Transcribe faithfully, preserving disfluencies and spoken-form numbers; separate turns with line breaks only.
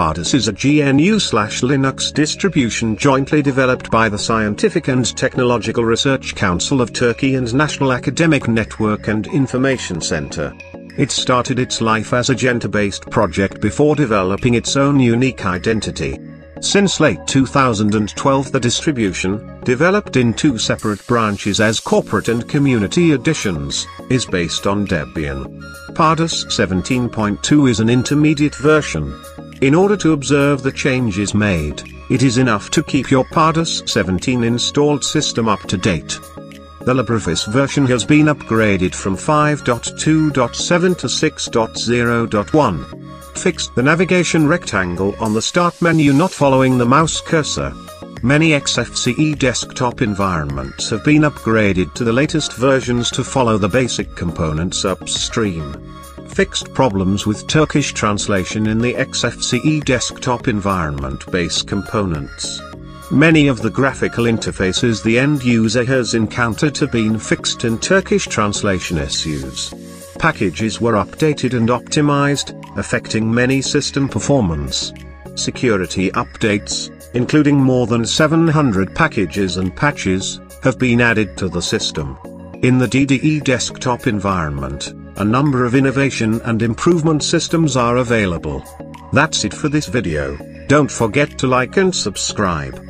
Pardus is a G N U slash Linux distribution jointly developed by the Scientific and Technological Research Council of Turkey and National Academic Network and Information Center. It started its life as a Gentoo-based project before developing its own unique identity. Since late two thousand twelve, the distribution, developed in two separate branches as corporate and community editions, is based on Debian. Pardus seventeen point two is an intermediate version. In order to observe the changes made, it is enough to keep your Pardus seventeen installed system up to date. The LibreOffice version has been upgraded from five point two point seven to six point zero point one. Fixed the navigation rectangle on the start menu not following the mouse cursor. Many X F C E desktop environments have been upgraded to the latest versions to follow the basic components upstream. Fixed problems with Turkish translation in the X F C E desktop environment base components. Many of the graphical interfaces the end user has encountered have been fixed in Turkish translation issues. Packages were updated and optimized, affecting many system performance. Security updates, including more than seven hundred packages and patches, have been added to the system. In the D D E desktop environment, a number of innovation and improvement systems are available. That's it for this video. Don't forget to like and subscribe.